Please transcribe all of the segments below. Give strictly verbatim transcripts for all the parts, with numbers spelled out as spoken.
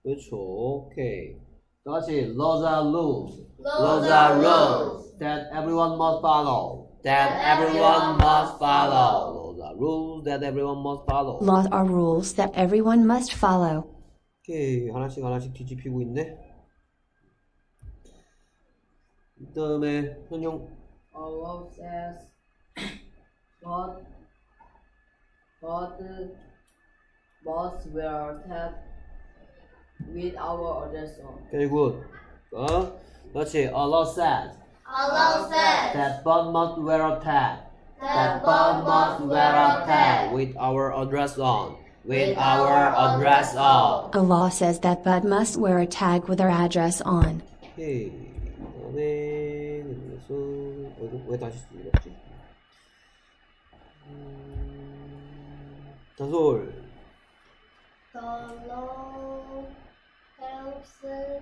그렇죠. 오케이. 다 같이 those are rules. Those are rules that everyone must follow. That everyone must follow. Those are rules that everyone must follow. Laws are rules that everyone must follow. 오케이. 하나씩 하나씩 뒤집히고 있네. 그 다음에 현용. A law says God God must wear tag with our address on. Very good. 어? 그렇지. Allah says Allah says that one must wear a tag. that one must wear a tag with our address on. With our address on. A law says that Bud must wear a tag with our address on. 오케이. 그다음에 그래서 어이구 왜 다시 읽었지? 음, 다솔. The law helps to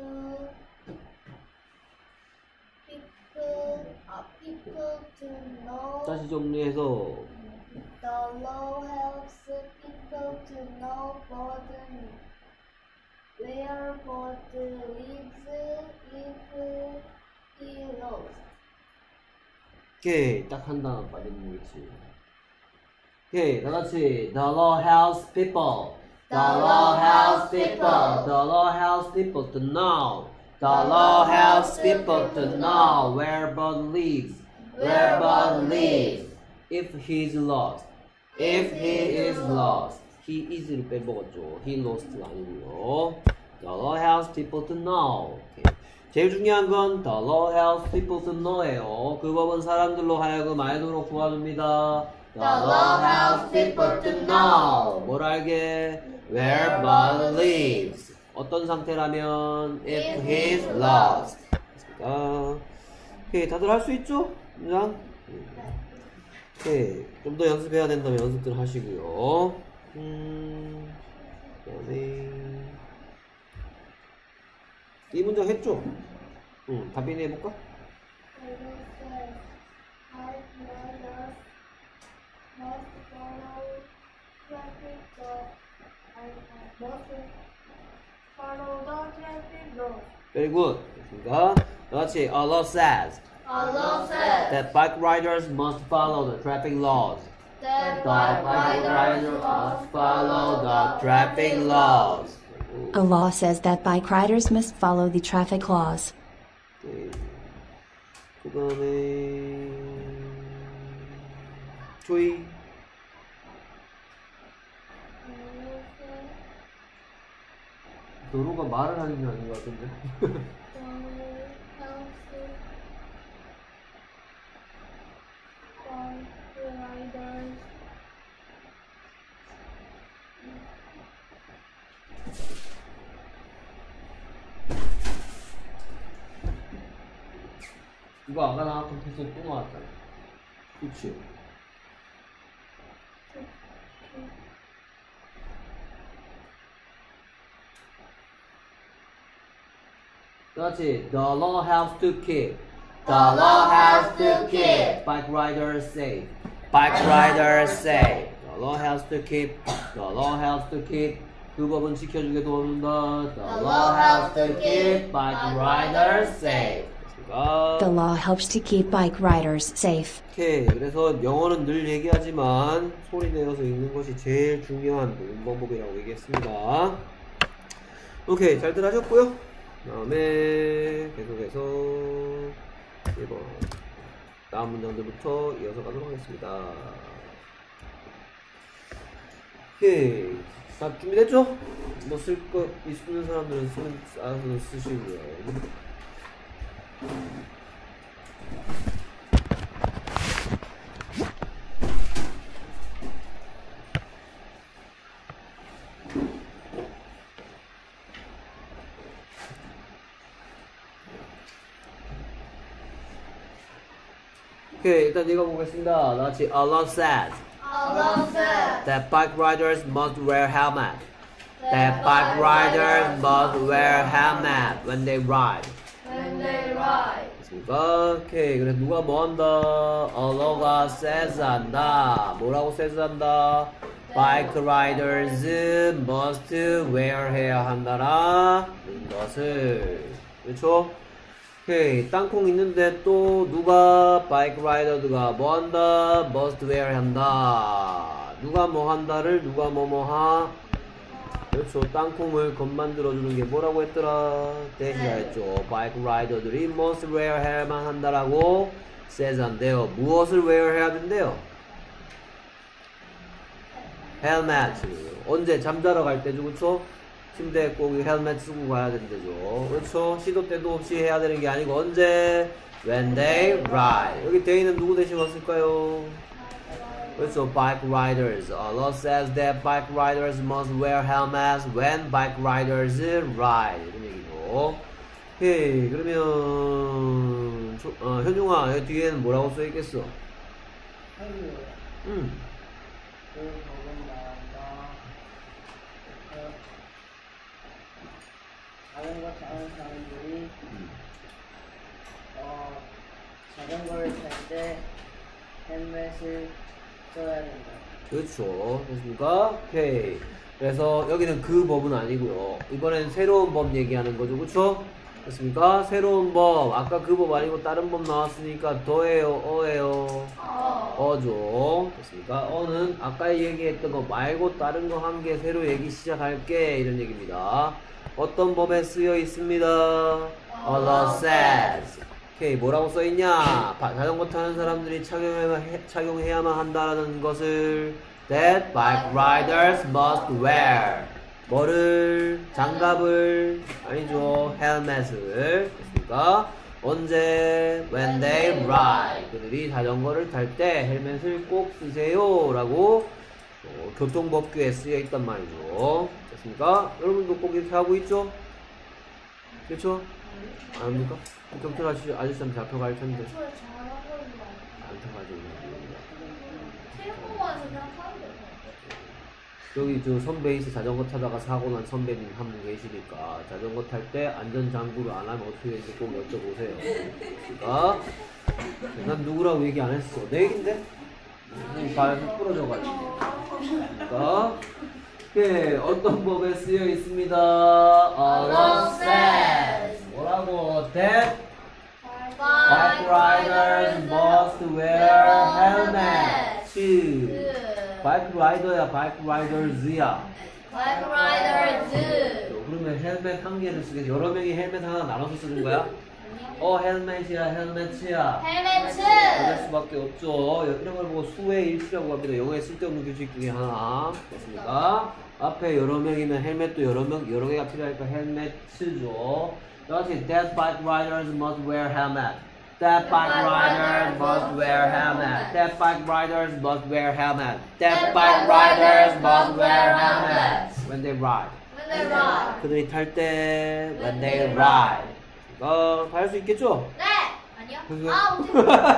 people, uh, people to know. 다시 정리해서 The law helps people to know God where God lives if he lost. 오케이. 딱 한 단어 빠지는 거지. 오케이. 다 같이 The law helps people. The law helps people. The law helps people to know. The law helps people to know where Bud lives. Where Bud lives. If he's lost. If he is lost. He is를 빼먹었죠. He lost가 아니고요. The law helps people to know. 오케이. 제일 중요한 건 The law helps people to know예요. 그 법은 사람들로 하여금 알도록 도와줍니다. The law helps people to know. 뭘 알게? Where Bud lives. 어떤 상태라면 if he's lost. 됐습니다. 오케이, 다들 할 수 있죠? 그냥? 오케이, 좀 더 연습해야 된다면 연습들 하시고요. 음, 그다음에 이 문장 했죠? 응, 답변 해볼까? Very good. 됐습니다. 같이 Allah says Allah says that bike riders must follow the traffic laws. that Bike riders must follow the traffic laws. A law says that bike riders must follow the traffic laws. 오케이. 그 다음에 조이. 도로가 말을 하는 게 아닌 것 같은데. 이거 아까 나왔던 패스 또 나왔잖아. 그치? 그렇지. The law helps to keep. The law helps to keep bike riders safe. Bike riders safe. The law helps to keep. The law helps to keep. 그 법은 지켜주게 도와준다. The law helps to keep bike riders safe. The law helps to keep bike riders safe. 오케이. 그래서 영어는 늘 얘기하지만 소리 내어서 읽는 것이 제일 중요한 모든 방법이라고 얘기했습니다. 오케이. 잘들 하셨고요. 다음에 계속해서 일 번 다음 문장들부터 이어서 가도록 하겠습니다. 오케이. 다 준비됐죠? 뭐 쓸 거 있는 사람들은 쓰는, 알아서 쓰시고요. 오케이, 일단 읽어보겠습니다. 같이 Allah says Allah says that bike riders must wear helmet. That bike riders must wear helmet when they ride. when they ride. 오케이. 그래서 누가 뭐 한다? Allah가 says 한다. 뭐라고 says 한다? bike riders must wear해야 한다라 것을. 그렇죠? 오케이. 땅콩 있는데 또 누가 bike rider가 뭐 한다? must wear 한다. 누가 뭐 한다를 누가 뭐뭐하. 그렇죠. 땅콩을 겉 만들어주는 게 뭐라고 했더라? 대시라 했죠. bike rider들이 must wear 해야만 한다라고 says 한대요. 무엇을 wear 해야 된대요? 헬멧. 언제 잠자러 갈 때죠, 그렇죠? 침대에 꼭 헬멧 쓰고 가야 된대죠. 그렇죠? 시도 때도 없이 해야 되는 게 아니고 언제? When they ride. 여기 they는 누구 대신 왔을까요? 그렇죠. Bike riders. Uh, law says that bike riders must wear helmets when bike riders ride. 이런 얘기죠. 오케이. 그러면 조, 어, 현중아, 여기 뒤에는 뭐라고 써 있겠어? 음. 그 부분 나온다. 어, 자전거 타는 사람들이 어, 자전거를 탈 때 헬멧을 써야 된다. 그렇죠. 됐습니까? 오케이. 그래서 여기는 그 법은 아니고요. 이번엔 새로운 법 얘기하는 거죠. 그렇죠? 됐습니까? 새로운 법. 아까 그 법 아니고 다른 법 나왔으니까 더예요, 어예요? 어. 어죠. 됐습니까? 어는 아까 얘기했던 거 말고 다른 거 한 개 새로 얘기 시작할게. 이런 얘기입니다. 어떤 법에 쓰여 있습니다? A law says. 오케이. 뭐라고 써 있냐? 바, 자전거 타는 사람들이 착용해, 착용해야만 한다는 것을 that bike riders must wear. 뭐를? 장갑을? 아니죠. 헬멧을. 됐습니까? 언제? When they ride. 그들이 자전거를 탈 때 헬멧을 꼭 쓰세요. 라고 어, 교통법규에 쓰여 있단 말이죠. 됐습니까? 여러분도 꼭 이렇게 하고 있죠? 그렇죠? 아닙니까? 경찰 아저씨, 아저씨한테 잡혀갈 텐데. 저 잘하고 있는 안 타가지고. 태국어에서 그냥 하면 돼. 여기 저 선배이스 자전거 타다가 사고 난 선배님 한 분 계시니까 자전거 탈 때 안전장구를 안 하면 어떻게 되는지 꼭 여쭤보세요. 그러니까 난 누구라고 얘기 안 했어. 내 얘긴데? 선생님 발 부러져가지고. 그러니까 오케이. 어떤 법에 쓰여 있습니다. A law says. 뭐라고? That bike riders must wear helmets. 바이크 라이더야, 바이크 라이더즈야. Bike riders. 그러면 헬멧 한 개를 쓰겠지. 여러 명이 헬멧 하나 나눠서 쓰는 거야? 어, 헬멧이야, 헬멧이야. 헬멧. 그럴 수밖에 없죠. 이런 걸 보고 수의 일치라고 합니다. 영어에 쓸데없는 규칙 중에 하나. 됐습니까? 앞에 여러 명이면 헬멧도 여러 명, 여러 개가 필요하니까 헬멧이죠. 다시, that bike riders must wear helmet. That bike riders must wear helmet. That bike riders must wear helmet. That bike riders must wear helmet. When they ride. When they ride. 그들이 탈 때 when they ride. 어, 다 할 수 있겠죠? 네. 아니요. 그거- 아, 못해.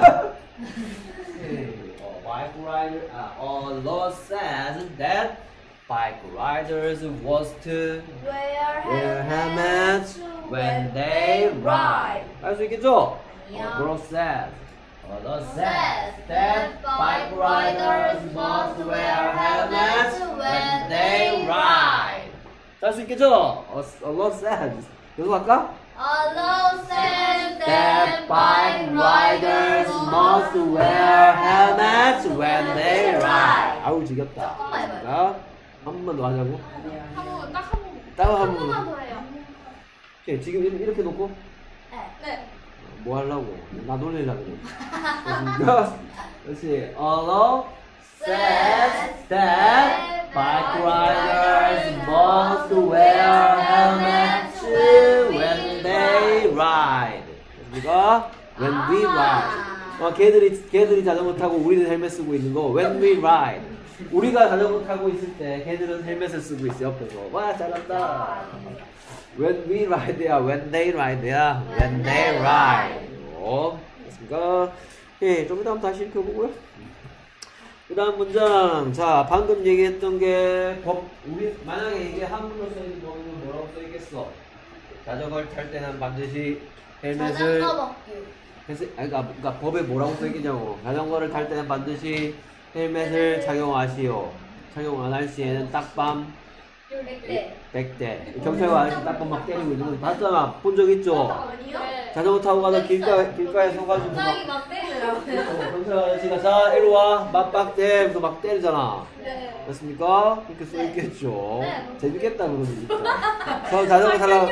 어, bike rider, 아, uh, law says that bike riders was to Wear wear helmets when they ride. 할 수 있겠죠? 아니요. 어, law says. 어, law says says that bike riders must wear helmets when they ride. 할 수 있겠죠? 어, 어, law says. 계속 할까? A law says That bike riders must wear helmets when they ride. 아우 지겹다. 조금만 해봐요. 자, 한 번 더 하자고. 한 번, 딱 한 번. 딱 한 한 번. 번만 더 해요. 오케이, 지금 이- 이렇게 놓고 네. 네. 뭐 하려고? 나 놀리려고 그래. 됐습니까? 그렇지. A law says that bike riders must wear helmets when they ride. 됐습니까? When we ride. 어, 걔들이 걔들이 자전거 타고 우리는 헬멧 쓰고 있는 거. When we ride. 우리가 자전거 타고 있을 때 걔들은 헬멧을 쓰고 있어 옆에서. 와 잘한다. When we ride야, when they ride야, when they ride. 어, 됐습니까? 예, 좀 이따 한번 다시 읽어보고요. 그 다음 문장. 자, 방금 얘기했던 게 법, 우리, 만약에 이게 한문으로 써있는 법은 뭐라고 써있겠어? 자전거를 탈 때는 반드시 헬멧을. 자전거 먹기. 그래서, 아니, 그러니까, 그러니까 법에 뭐라고 써있겠냐고. 자전거를 탈 때는 반드시 헬멧을 착용하시오. 착용 안 할 시에는 딱밤 백 대. 백 대. 경찰과 아저씨 딱밤 막 때리고 있는 거 봤잖아. 본 적 있죠? 아니요? 자전거 타고 가다 길가, 길가에 서가지고 갑자기 막 막 때리더라고요. 경찰 아저씨가 자 이리 와 맞박대 하면서 막 때리잖아. 네. 맞습니까? 그렇게 써 있겠죠. 네. 재밌겠다 그러면 진짜. 저 자전거 타다가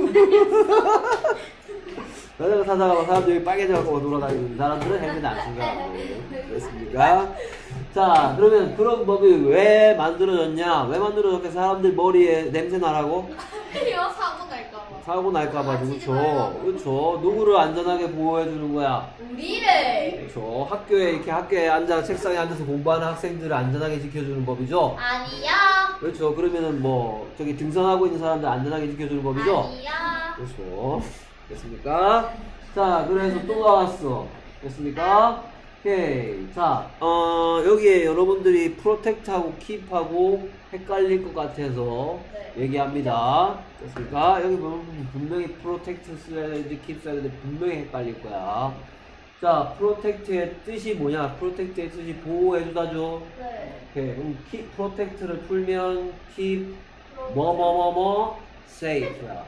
자전거 타다가 사람들이 빨개져갖고 돌아다니고 이 사람들은 헬멧 안 쓴다고. 그렇습니까? 자, 그러면 그런 법이 왜 만들어졌냐? 왜 만들어졌게 사람들 머리에 냄새 나라고? 이거 사고 날까봐. 사고 날까봐, 아, 그렇죠? 그렇죠? 누구를 안전하게 보호해주는 거야? 우리를. 그렇죠? 학교에 이렇게 학교에 앉아 책상에 앉아서 공부하는 학생들을 안전하게 지켜주는 법이죠? 아니야. 그렇죠? 그러면은 뭐 저기 등산하고 있는 사람들 안전하게 지켜주는 법이죠? 아니야. 그렇죠? 됐습니까? 자, 그래서 또 나왔어. 됐습니까? 오케이. 자, 어, 여기에 여러분들이 프로텍트하고 킵하고 헷갈릴 것 같아서 네. 얘기합니다. 됐습니까? 여기 보면 분명히 프로텍트 써야 되는지 킵 써야 되는지 분명히 헷갈릴 거야. 자, 프로텍트의 뜻이 뭐냐? 프로텍트의 뜻이 보호해주다죠. 네. 오케이. 그럼 킵, 프로텍트를 풀면 킵, 뭐, 뭐, 뭐, 뭐, safe야.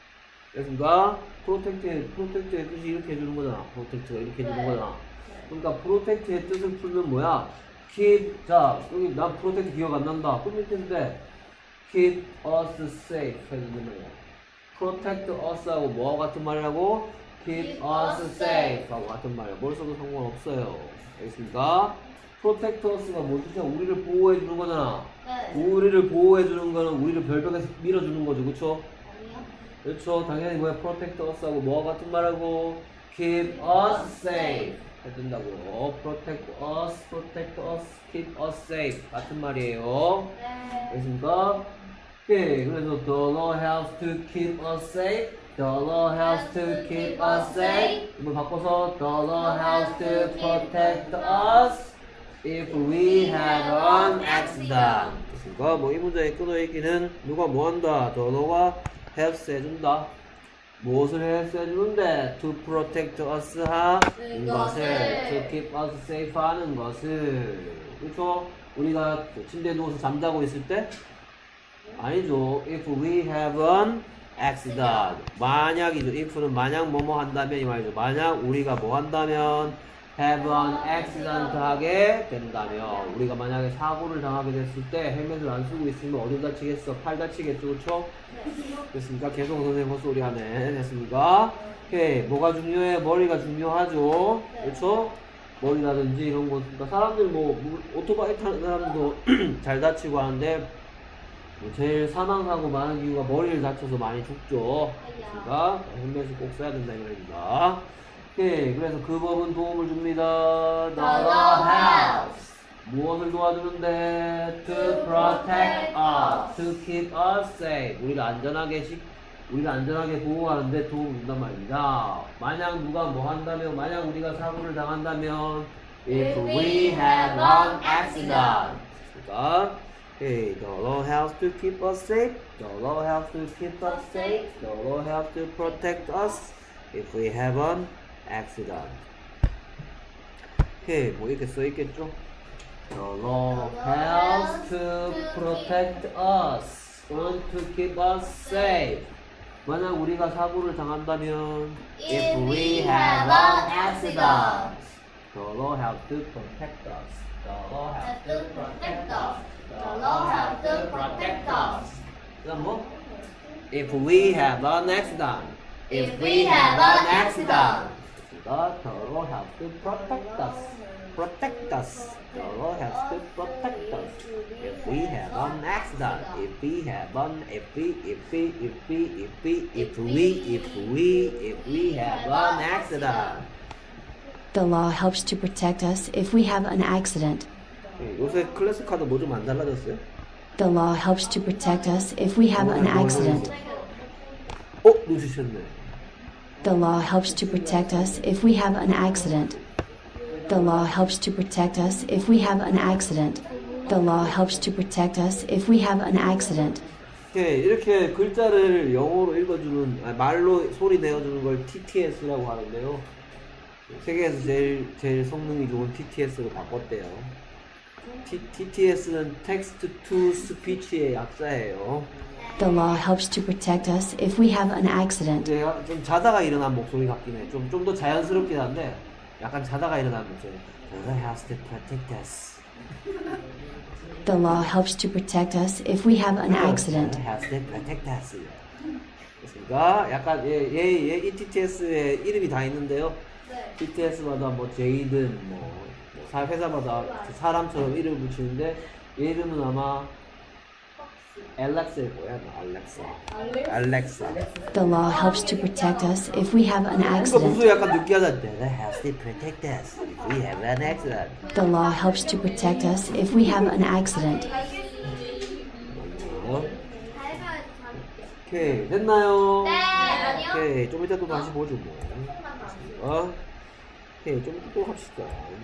됐습니까? 프로텍트의, 프로텍트의 뜻이 이렇게 해주는 거잖아. 프로텍트가 이렇게 해주는 네. 거잖아. 그러니까 프로텍트의 뜻을 풀면 뭐야? keep, 자, 여기 난 프로텍트 기억 안 난다. 그럼 이렇게인데 keep us safe 해주는 거야. protect us하고 뭐하고 같은 말이라고? keep us safe 하고 같은 말이야. 뭘 써도 상관없어요. 알겠습니까? protect us가 뭐지? 우리를 보호해주는 거잖아. 네. 우리를 보호해주는 거는 우리를 별벽에서 밀어주는 거죠. 그쵸? 아니요. 그렇죠. 당연히 뭐야? protect us하고 뭐와 같은 말하고 keep us safe 해준다고요. protect us, protect us, keep us safe 같은 말이에요. 네. 알겠습니까? 오케이. 그래서 the law helps to keep us safe. The law helps to keep us safe. 이걸 바꿔서 the law helps to protect us if we have an accident. 그러니까 뭐 이 문장의 끊어있기는 누가 뭐 한다? the law가 helps 해준다. 무엇을 helps 해주는데? to protect us 하는 것을, to keep us safe 하는 것을. 그렇죠? 우리가 침대에 누워서 잠자고 있을 때? 아니죠. if we have an accident. 만약이죠. if는 만약 뭐뭐 한다면 이 말이죠. 만약 우리가 뭐 한다면 have an accident 하게 된다면 우리가 만약에 사고를 당하게 됐을 때 헬멧을 안 쓰고 있으면 어디 다치겠어? 팔 다치겠죠. 그렇죠? 됐습니까? 계속 선생님 헛소리 하네. 됐습니까? 오케이. 뭐가 중요해? 머리가 중요하죠. 그렇죠? 머리라든지 이런 거. 그러니까 사람들 뭐 오토바이 타는 사람도 잘 다치고 하는데 제일 사망사고 많은 이유가 머리를 다쳐서 많이 죽죠. 그러니까 헬멧을 꼭 써야 된다 이 말입니다. 오케이. 그래서 그 법은 도움을 줍니다. The law helps. 무엇을 도와주는데? To protect us. To keep us safe. 우리를 안전하게 시, 우리를 안전하게 보호하는데 도움을 준단 말입니다. 만약 누가 뭐 한다면, 만약 우리가 사고를 당한다면 if we have an accident. 그러니까 Okay, the law helps to keep us safe. The law helps to keep us safe. The law helps to protect us if we have an accident. Okay, 뭐 이렇게 써 있겠죠? The law helps to protect us and to keep us safe. 만약 우리가 사고를 당한다면, if we have an accident, the law helps to protect us. The law helps to protect us. The law helps to protect us. 그다음 뭐? If we have an accident. If we have an accident. 그러니까 the law helps to protect us. Protect us. The law helps to protect us. If we have an accident. If we have an, if we, if we, if we, if we, if we, if we, if we have an accident. The law helps to protect us if we have an accident. 요새 클래스 카드 뭐 좀 안 달라졌어요? The law helps to protect us if we have an accident. 어? 놓치셨네. The law helps to protect us if we have an accident. The law helps to protect us if we have an accident. The law helps to protect us if we have an accident. 오케이, 이렇게 글자를 영어로 읽어주는, 아니, 말로 소리 내어주는 걸 티티에스라고 하는데요. 세계에서 제일, 제일 성능이 좋은 티티에스로 바꿨대요. 티티에스는 text to speech의 약자예요. The law helps to protect us if we have an accident. 근데 좀 자다가 일어난 목소리 같긴 해. 좀 좀 더 자연스럽긴 한데 약간 자다가 일어난 목소리. The law has to protect us. The law helps to protect us if we have an accident. The law has to protect us. 그러니까 약간 얘얘얘 이 티티에스의 이름이 다 있는데요. 네. 티티에스마다 뭐 제이든 뭐, 뭐 사- 회사마다 사람처럼 이름을 붙이는데 얘 이름은 아마 알렉사일 거야. 알렉사. 알렉사. The law helps to protect us if we have an 이거 accident. 무슨 약간 느끼하다. The law has to protect us if we have an accident. The law helps to protect us if we have an accident. 어? 잘 가르쳐. 오케이 됐나요? 네, 아니요. 오케이 좀 이따 또 다시 보죠 뭐. 어? 오케이 좀 이따 또 합시다.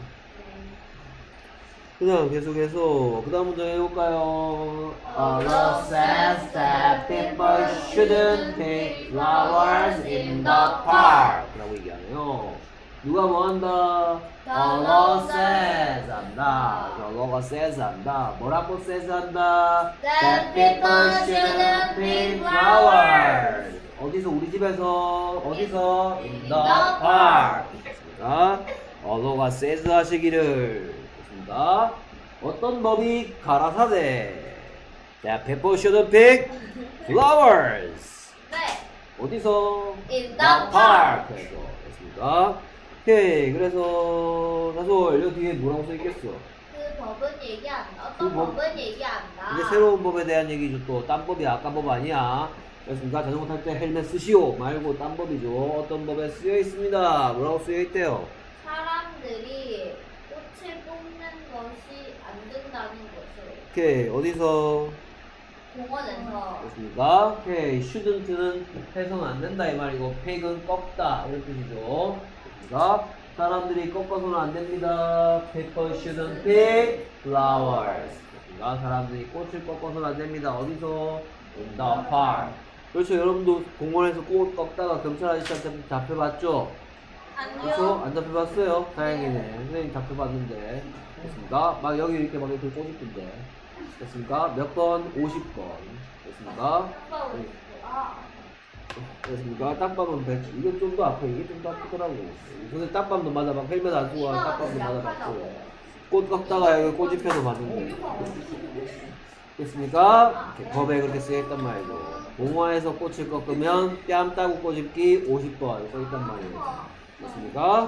그 다음 계속해서 그 다음 문제 해볼까요? A law says that people shouldn't pick flowers in the park 라고 얘기하네요. 누가 뭐 한다? A law says 한다. A law가 says 한다. 뭐라고 says 한다? That people shouldn't pick flowers. 어디서? 우리 집에서 어디서? In the park. 자, A law가 says 하시기를. 좋습니다. 어떤 법이 가라사대? That people shouldn't pick flowers. 네. 어디서? In the park. 그래서 됐습니다. 오케이. 그래서 나솔 여기 뒤에 뭐라고 써 있겠어? 그 법은 얘기 안 나. 어떤 그 법- 법은 얘기 안 나. 이제 새로운 법에 대한 얘기죠. 또 딴 법이 아까 법 아니야. 그렇습니까? 자전거 탈 때 헬멧 쓰시오 말고 딴 법이죠. 어떤 법에 쓰여 있습니다. 뭐라고 쓰여 있대요? 사람들이 꽃을 뽑는 것이 안 된다는 것을 오케이. 어디서? 공원에서 그렇습니까? 오케이. shouldn't는 해서는 안 된다 이 말이고 pick은 꺾다 이런 뜻이죠. 그렇습니까? 사람들이 꺾어서는 안 됩니다. People shouldn't pick flowers. 그렇습니까? 사람들이 꽃을 꺾어서는 안 됩니다. 어디서? In the park. 그렇죠. 여러분도 공원에서 꽃 꺾다가 경찰 아저씨한테 잡혀봤죠? 그렇죠? 아니요. 안 잡혀봤어요? 다행이네. 선생님 잡혀봤는데. 됐습니까? 막 여기 이렇게 막 이렇게 꽂을 텐데. 됐습니까? 몇 번? 오십 번. 됐습니까? 아, 됐습니까? 딱밤은 백. 이게 좀 더 아파. 이게 좀 더 아프더라고. 선생님 딱밤도 맞아봤고, 헬멧 안 쓰고 하는 딱밤도 맞아봤고. 꽃 꺾다가 여기 꼬집혀도 맞는데. 됐습니까? 이렇게 법에 그렇게 쓰여있단 말이죠. 공원에서 꽃을 꺾으면 뺨 따고 꼬집기 오십 번 써있단 말이에요. 됐습니까?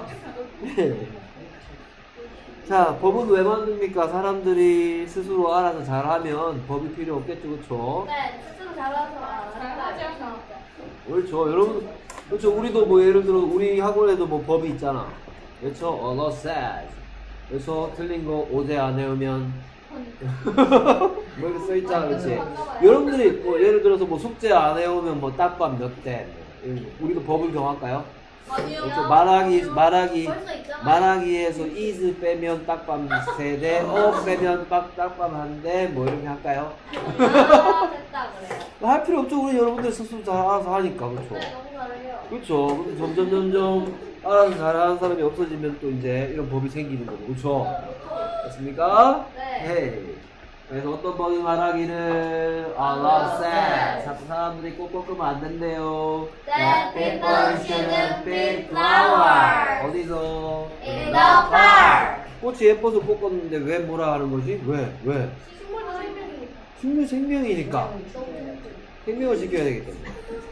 자, 법은 왜 만듭니까? 사람들이 스스로 알아서 잘하면 법이 필요 없겠죠, 그쵸? 네, 스스로 잘라서 잘하죠. 그렇죠. 여러분, 그렇죠. 우리도 뭐 예를 들어 우리 학원에도 뭐 법이 있잖아. 그렇죠? A law says. 그래서 틀린 거 오제 안 외우면 뭐 이렇게 써 있잖아, 그렇지? 여러분들이 뭐 예를 들어서 뭐 숙제 안 해오면 뭐 딱밤 몇 대, 뭐 이런 거. 우리도 법을 정할까요? 아니요. 그렇죠. 말하기 말하기 벌써 있잖아요. 말하기에서 is 빼면 딱밤 세 대, of 빼면 딱 딱밤 한 대, 뭐 이렇게 할까요? 아, 됐다 그래요. 할 필요 없죠. 우리 여러분들 스스로 잘 알아서 하니까, 그렇죠? 네, 너무 잘해요. 그렇죠. 근데 점점 점점 알아서 잘하는 사람이 없어지면 또 이제 이런 법이 생기는 거고, 그렇죠? 됐습니까? 네. 그래서 어떤 법이 말하기를 A law says 자꾸 사람들이 꽃 꺾으면 안 된대요. That people shouldn't pick flowers 어디서? in the park. 꽃이 예뻐서 꽃 꺾는데 왜 뭐라 하는 거지? 왜? 왜? 식물도 생명이니까. 식물 생명이니까 생명을 지켜야 되기 때문에.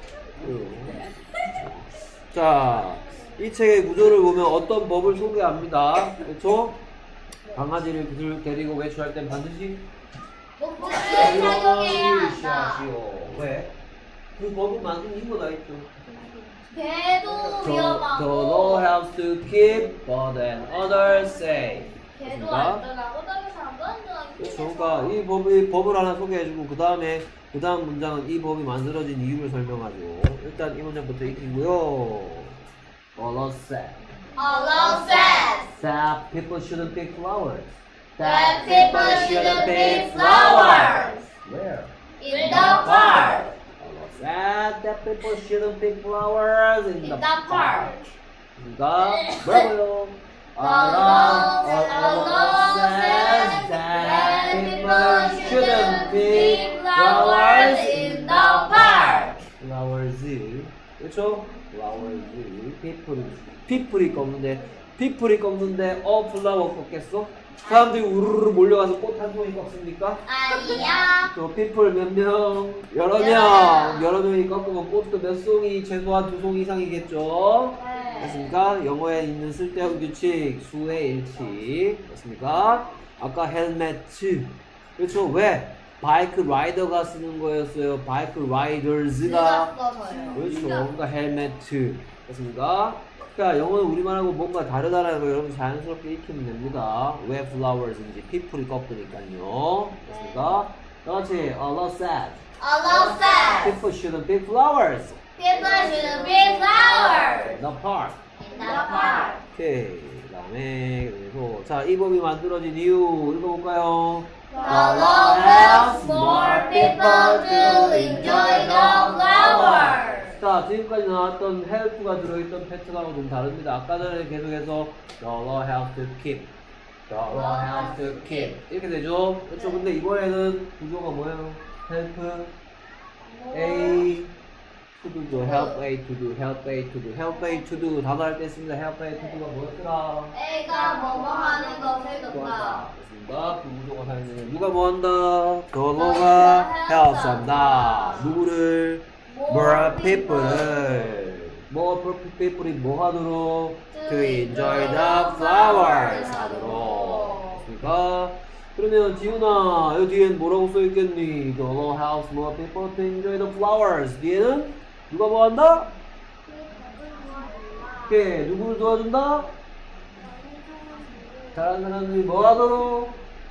자, 이 책의 구조를 보면 어떤 법을 소개합니다. 그렇죠? 강아지를 데리고 외출할 땐 반드시 목줄을 착용해야 한다. 하시오. 왜? 그 법을 만든 이유가 다 있죠. 개도 The, the law 위험하고 helps to keep but then others safe. 개도 그렇습니까? 안전하고 다른 사람도 안전하게 그렇죠. 그러니까 이 법이 법을 하나 소개해주고 그 다음에 그 다음 문장은 이 법이 만들어진 이유를 설명하죠. 일단 이 문장부터 읽히고요. A law says A law says that people shouldn't pick flowers. that people shouldn't pick flowers Where? in the park. A law said that people shouldn't pick flowers in, In the park. 그러니까 뭐라고요? law says that people shouldn't pick flowers in the park. flowers. 그렇죠? flowers. people. people이 꺾는데 people이 꺾는데 어 플라워 꺾겠어? 사람들이 우르르 몰려가서 꽃 한 송이 꺾습니까? 아니야. 저 people 몇 명? 여러 명. 여러 명. 여러 명이 꺾으면 꽃도 몇 송이? 최소한 두 송이 이상이겠죠? 네. 됐습니까? 영어에 있는 쓸데없는 규칙 수의 일치. 됐습니까? 아까 헬멧. 그렇죠? 왜? 바이크 라이더가 쓰는 거였어요. 바이크 라이더즈가. 써서요. 그렇죠. 그러니까 헬멧. 됐습니까? 자, 영어는 우리말하고 뭔가 다르다라는 거 여러분 자연스럽게 익히면 됩니다. 왜 flowers인지 people이 꺾으니까요. 됐습니까? 다 같이 a law says A law says people shouldn't pick flowers people shouldn't pick flowers in the park. in the park. 오케이. 그 다음에 그래서 자, 이 법이 만들어진 이유 읽어볼까요? The law helps more people to enjoy the flowers. 자, 지금까지 나왔던 help가 들어있던 패턴하고 좀 다릅니다. 아까 전에 계속해서 the law helps to keep, the law helps to keep 이렇게 되죠? 그렇죠? 근데 이번에는 구조가 뭐예요? help A to do, help A to do, help A to do, help A to do 단어 할 때 씁니다. help A to do가 뭐였더라? A가 뭐뭐 하는 것을 돕다. 됐습니다. 그 구조가 사용되는 누가 뭐 한다? the law가 helps 한다. 누구를? more people을 more people이 뭐 하도록? to enjoy the flowers 하도록. 됐습니까? 그러면 지훈아 여기 뒤엔 뭐라고 써있겠니? The law helps more people to enjoy the flowers. 뒤에는 누가 뭐 한다? 오케이. 누구를 도와준다? 다른 사람들이 뭐 하도록?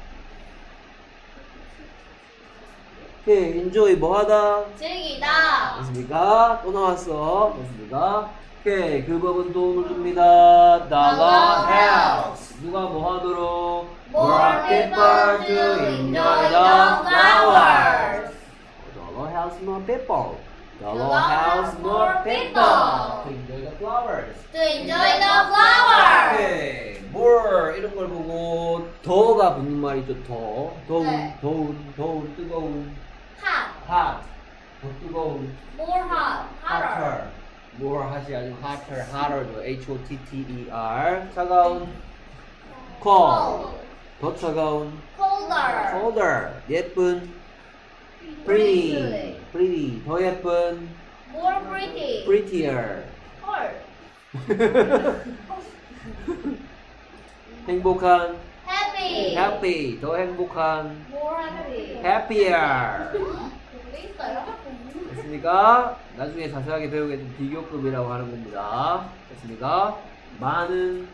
오케이. enjoy 뭐 하다? 즐기다. 됐습니까? 또 나왔어. 됐습니까? 오케이. 그 법은 도움을 줍니다. The law helps. 누가 뭐 하도록? More people to enjoy the flowers. The law helps more people. The The law law helps helps more more people people. to enjoy the flowers. To enjoy the flowers. 오케이. more 이런 걸 보고 더가 붙는 말이죠. 더. 더운, 네. 더운, 더운, 뜨거운. Hot. hot. 더 뜨거운. More hot. Hotter. hotter. more hot이 아니고 hotter, hotter죠. H O T T E R. 차가운. cold. 더 차가운. Colder. colder. 예쁜. pretty. pretty. 더 예쁜. More pretty. prettier. Cold. 행복한. Happy. happy. 더 행복한. More happy. happier. 그게 있어요? 됐습니까? 나중에 자세하게 배우겠는 비교급이라고 하는 겁니다. 됐습니까? 많은.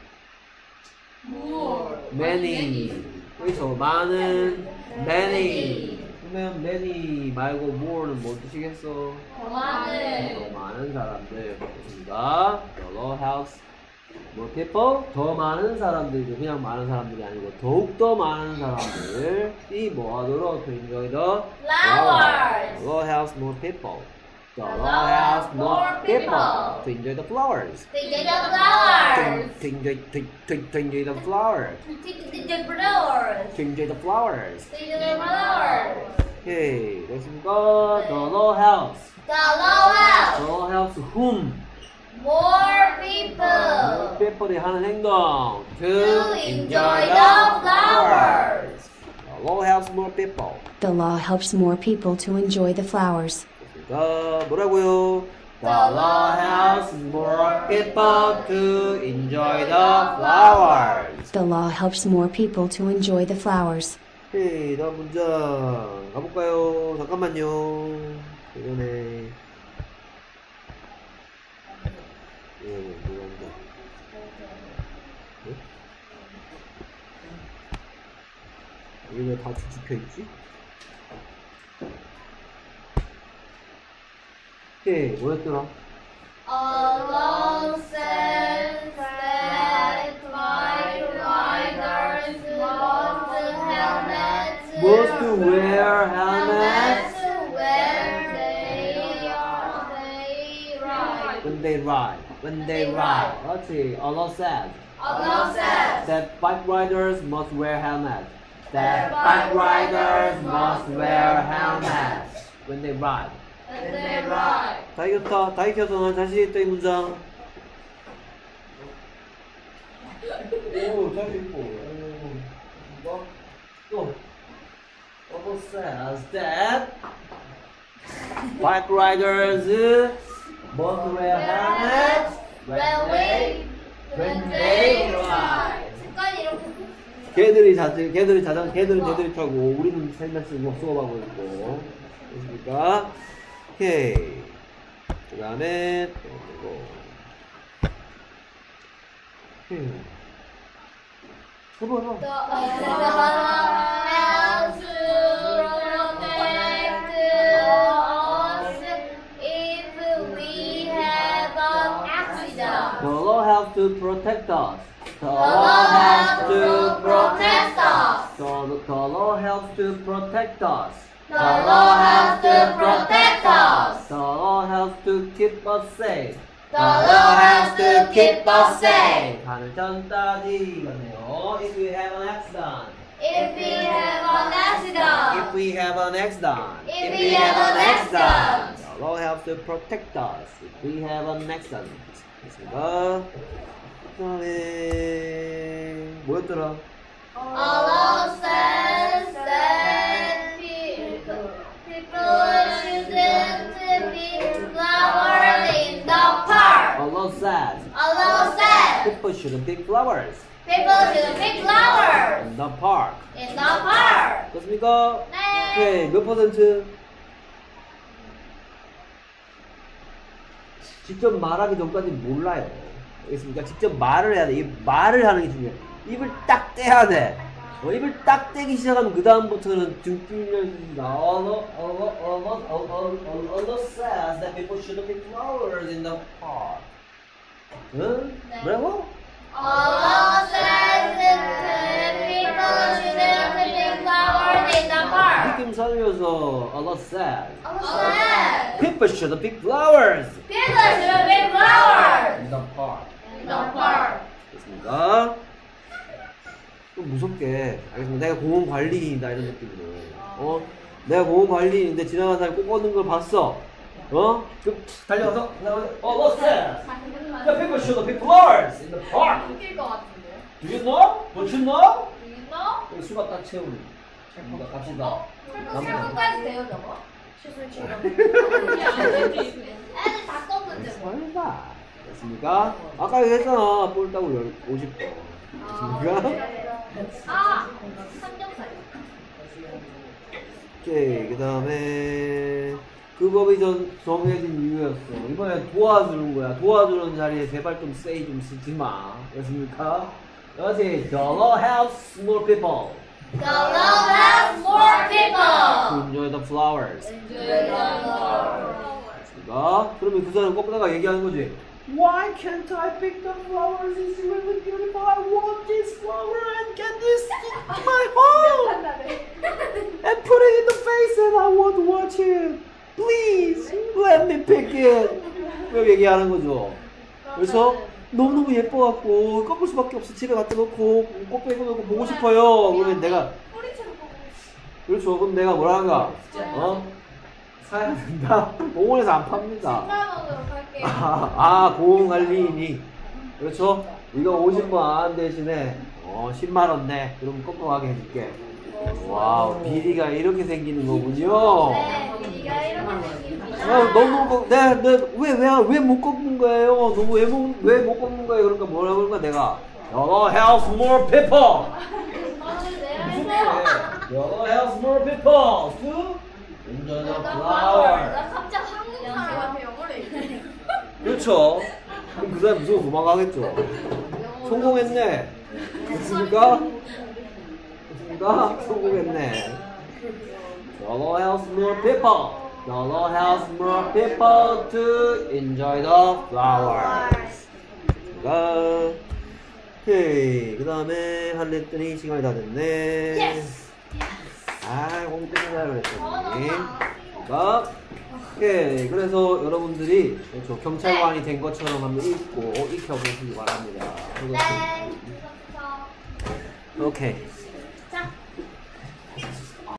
More. many. 그렇죠. 많은. many. 그러면 many 말고 more는 뭐 뜻이겠어? 더 많은. 더 많은 사람들. 됐습니까? The law helps more people. 더 많은 사람들이죠. 그냥 많은 사람들이 아니고 더욱더 많은 사람들이 뭐 하도록 to enjoy the Flowers. The law helps more people. The law helps more people to enjoy the flowers. To enjoy the flowers. To enjoy, to, to, to enjoy the flowers. To enjoy the flowers. To enjoy the flowers. To enjoy the flowers. 오케이. 됐습니까? The law helps. The law helps The law helps whom? more people people이 하는 행동. To to enjoy the flowers. The law helps more people. The law helps more people to enjoy the flowers. 됐습니까? 뭐라고요? The law helps more people to enjoy the flowers. The law helps more people to enjoy the flowers. 오케이, 다음 문장 가볼까요? 잠깐만요. 이번에 이거는 누가 한다? 네? 이게 왜 다 뒤집혀 있지? 오케이, 뭐였더라? A law says that bike riders must helmets Must wear helmets where they are they ride. when they ride. When they ride. 그렇지. A law says. Allah says that bike riders must wear helmets. That bike riders must wear helmets when they ride. when they ride. 다 익혔다. 다 익혀서 난 자신 있다 이 문장. 오, 잘 읽고. 뭐? 또. Allah says that bike riders must wear helmets when they when they ride. 습관이 이렇게 걔들이 자주, 걔들이 자전, 걔들은 제대로 타고 우리는 헬멧 쓰고 수업하고 있고. 됐습니까? 오케이. 그 다음에 또 이거. 오케이. 해봐, 해봐. The Allah has to protect us if we have an accident. The law has to protect us. The The law has to protect us. The, the law has to protect us. The law has to protect us. The law has to keep us safe. The law has to keep us safe. 하늘 전 따지 맞네요. If we have an accident. If we have an accident. If we have an accident. If we have an accident. The law has to protect us. If we have an accident. 됐습니다. 그 다음에 뭐였더라? Allah says that people shouldn't be flowers in the park. Allah says Allah says people shouldn't pick flowers people should pick flowers in the park. in the park. 됐습니까? 네. 오케이, 몇 퍼센트? 직접 말하기 전까지 몰라요. 알겠습니까? 직접 말을 해야 돼. 이 말을 하는 게 중요해. 입을 딱 떼야 돼. 어, 입을 딱 떼기 시작하면 그 다음부터는 등필을 나와서 Allah, Allah, Allah, Allah says that people should pick flowers in the park. 응? 네. 뭐라고? Allah says that people shouldn't pick flowers in the park. 느낌 살려서 Allah says Allah says people should pick flowers people should pick flowers in the park. in the park. 됐습니까? 좀 무섭게 알겠습니다. 내가 공원 관리인이다 이런 느낌으로 어? 내가 공원 관리인인데 지나가는 사람이 꼭 얻는 걸 봤어 어? 그 달려가서 어, what's that? The people should pick flowers in the park. 웃길 것 같은데요? Do you know? Don't you know? Do you know? 여기 수박 딱 채우는 자, 갑시다. 철거까지 돼요 저거? 시술 치료. 애들 다 떴는데 뭐. 설마 됐습니까? 아까 얘기했잖아 볼 따고 오십 번 됐습니까? 아, 삼겹살. 오케이 그 다음에 그 법이 전 정해진 이유였어. 이번에 도와주는 거야. 도와주는 자리에 제발 좀 세이 좀 쓰지 마. 됐습니까? 다시 The law helps more people The law has more to people. enjoy the flowers. Enjoy the flowers. 됐습니까? 그러면 그 사람 꺾다가 얘기하는 거지. Why can't I pick the flowers? It's really beautiful. I want this flower and get this in my home and put it in the face and I want to watch it. Please let me pick it. 왜 얘기하는 거죠? 그래서 너무너무 예뻐갖고 꺾을 수밖에 없어. 집에 갖다 놓고 꽃 빼고 놓고 보고 싶어요. 그러면 내가 그렇죠. 그럼 내가 뭐라 하는가? 어? 사야 된다? 공원에서 안 팝니다. 십만 원으로 팔게요. 아, 아 공원관리인이 그렇죠? 이거 오십 번 대신에 어, 십만 원 내. 그럼 꺾어가게 해줄게. 와우, 비리가 이렇게 생기는 거군요. 네, 비리가 이렇게 생깁니다. 아, 너무 네, 네, 왜왜왜못 꺾는 거예요? 너무 왜못 꺾는 거예요? 그러니까 뭐라 그런가 내가 영어 helps more people. 저는 내가 영어 helps more people to enjoy the flower. 나 갑자기 한국 사람한테 영어를 얘기해. 그렇죠. 그럼 그 사람 무조건 도망가겠죠. 성공했네. 됐습니까? 됐습니까? 성공했네. The law helps more people. The law helps more people to enjoy the flowers. 됐습니까? 오케이. 그 다음에 할래 했더니 시간이 다 됐네. Yes. 아, 오늘 끝내자 그랬더니. 있으니까. 오케이. 그래서 여러분들이 저 경찰관이 된 것처럼 한번 읽고 익혀보시기 바랍니다. 네. 오케이.